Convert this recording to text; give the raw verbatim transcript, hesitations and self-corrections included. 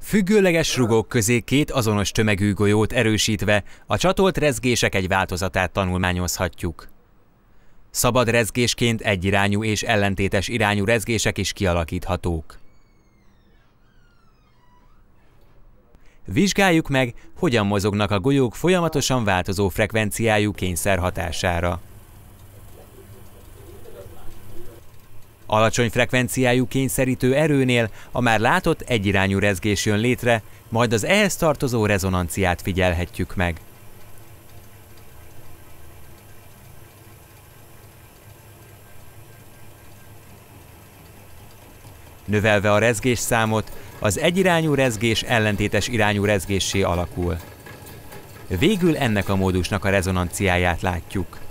Függőleges rugók közé két azonos tömegű golyót erősítve a csatolt rezgések egy változatát tanulmányozhatjuk. Szabad rezgésként egyirányú és ellentétes irányú rezgések is kialakíthatók. Vizsgáljuk meg, hogyan mozognak a golyók folyamatosan változó frekvenciájú kényszer hatására. Alacsony frekvenciájú kényszerítő erőnél a már látott egyirányú rezgés jön létre, majd az ehhez tartozó rezonanciát figyelhetjük meg. Növelve a rezgésszámot, az egyirányú rezgés ellentétes irányú rezgéssé alakul. Végül ennek a módusnak a rezonanciáját látjuk.